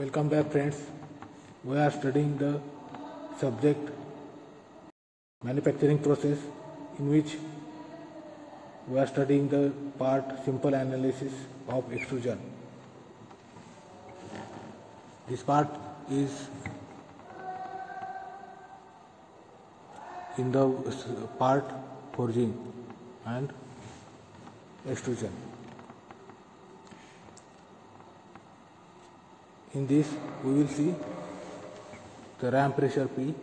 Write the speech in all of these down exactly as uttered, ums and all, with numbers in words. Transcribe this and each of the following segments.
Welcome back, friends. We are studying the subject manufacturing process, in which we are studying the part simple analysis of extrusion. This part is in the part forging and extrusion. In this, we will see the ram pressure P,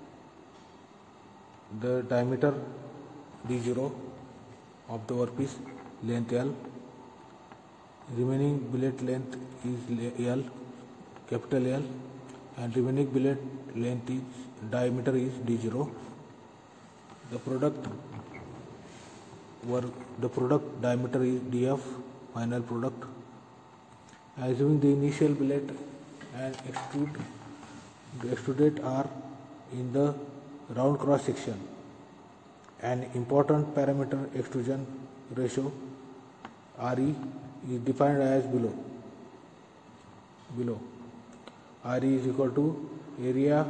the diameter D zero of the workpiece, length L, remaining billet length is L, capital L, and remaining billet length is diameter is D zero. The product work, the product diameter is D F, final product. Assuming the initial billet and extrude, the extruded are in the round cross section. An important parameter extrusion ratio R E is defined as below. Below R E is equal to area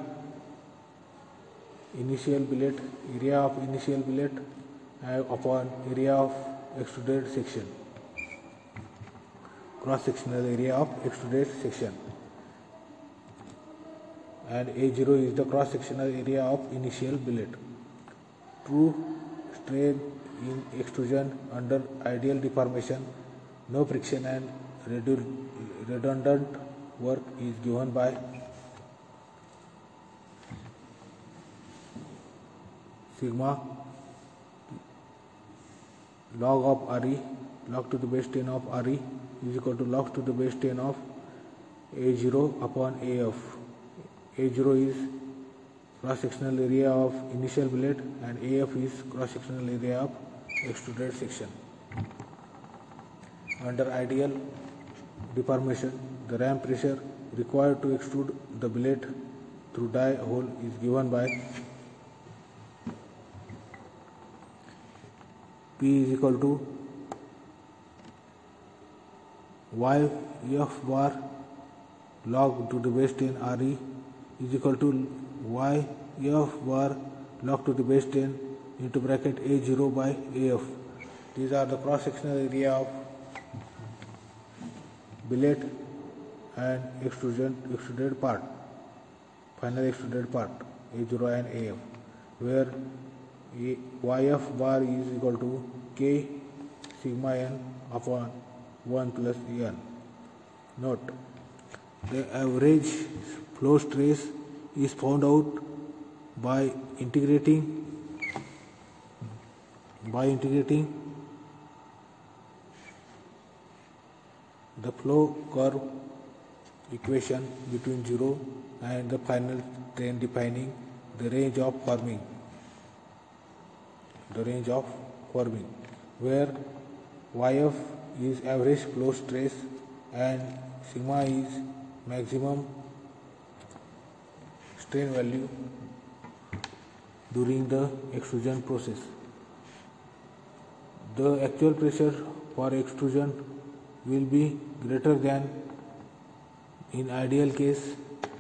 initial billet, area of initial billet upon area of extruded section. Cross-sectional area of extruded section, and A zero is the cross-sectional area of initial billet. True strain in extrusion under ideal deformation, no friction and redundant work is given by sigma log of R E, log to the base ten of R E is equal to log to the base ten of A zero upon A F. A zero is cross-sectional area of initial billet and A F is cross-sectional area of extruded section. Under ideal deformation, the ram pressure required to extrude the billet through die hole is given by P is equal to Y F bar log to the base ten R E is equal to Y F bar log to the base ten into bracket A zero by A F. These are the cross-sectional area of billet and extrusion extruded part, final extruded part A zero and A F, where Y F bar is equal to K sigma n upon one plus N. Note, the average flow stress is found out by integrating by integrating the flow curve equation between zero and the final strain, defining the range of forming the range of forming where Y F is average flow stress and sigma is maximum strain value during the extrusion process. The actual pressure for extrusion will be greater than in ideal case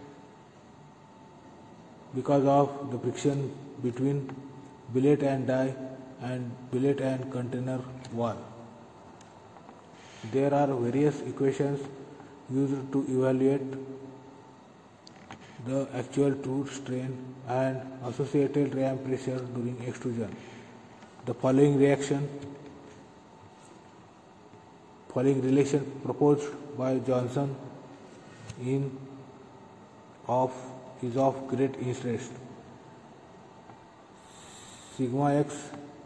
because of the friction between billet and die and billet and container wall. There are various equations used to evaluate the actual true strain and associated ram pressure during extrusion. The following reaction, following relation proposed by Johnson in of is of great interest. Sigma x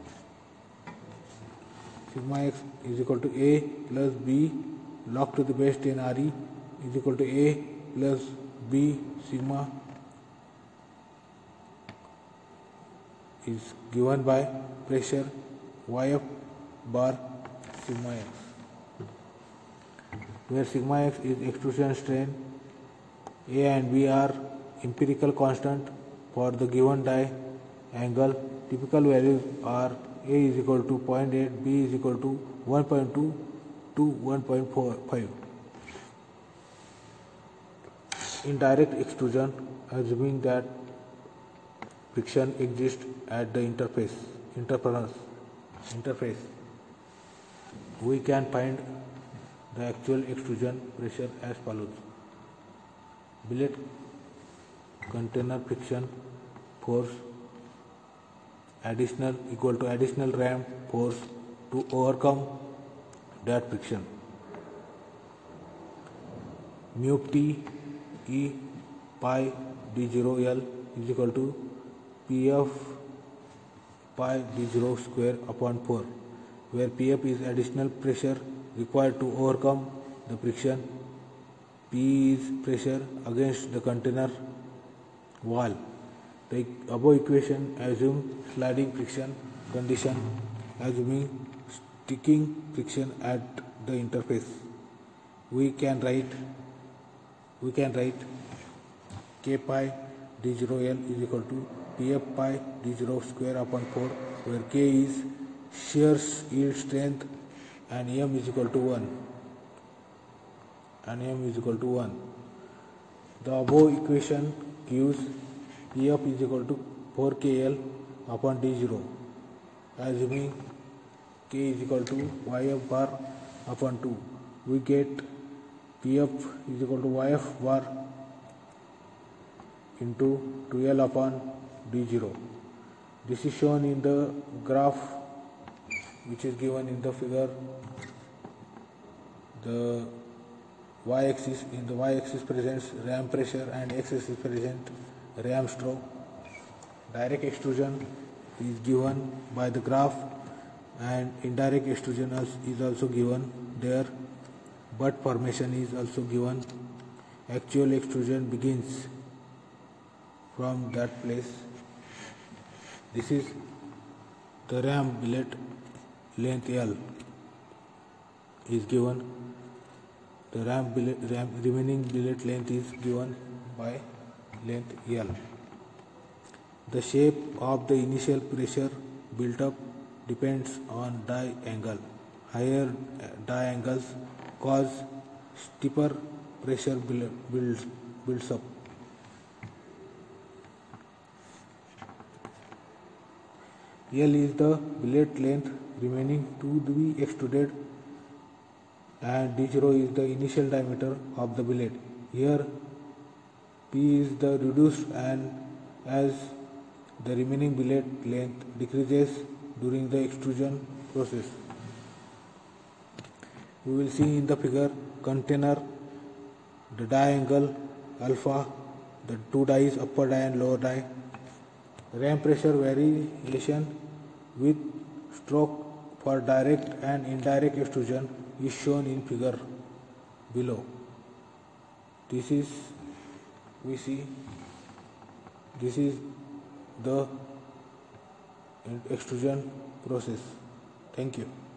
sigma x is equal to A plus B log to the base ten R E is equal to A plus B sigma is given by pressure Y F bar sigma x, where sigma x is extrusion strain. A and B are empirical constant for the given die angle. Typical values are A is equal to zero point eight, B is equal to one point two to one point four five. indirect extrusion, assuming that friction exists at the interface. Interface. Interface. We can find the actual extrusion pressure as follows: billet container friction force additional equal to additional ram force to overcome that friction. Mu T E pi d zero L is equal to P F pi d zero square upon four, where P F is additional pressure required to overcome the friction, P is pressure against the container wall. The above equation assumes sliding friction condition, assuming sticking friction at the interface. We can write we can write K pi d zero L is equal to P F pi d zero square upon four, where K is shear yield strength and M is equal to one. And M is equal to one. The above equation gives P F is equal to four K L upon d zero, assuming K is equal to Y F bar upon two. We get P F is equal to Y F bar into two L upon d zero. This is shown in the graph which is given in the figure. The y-axis in the y-axis presents ram pressure and x-axis present ram stroke. Direct extrusion is given by the graph and indirect extrusion is also given there. Butt formation is also given. Actual extrusion begins from that place. This is the ram billet length L is given. The ram, billet, ram remaining billet length is given by length L. The shape of the initial pressure built up depends on die angle. Higher die angles cause steeper pressure builds, builds up. L is the billet length remaining to be extruded, and d zero is the initial diameter of the billet. Here P is the reduced, and as the remaining billet length decreases during the extrusion process. We will see in the figure container the die angle alpha, the two dies, upper die and lower die. Ram pressure variation with stroke for direct and indirect extrusion is shown in figure below. This is we see this is the extrusion process. Thank you.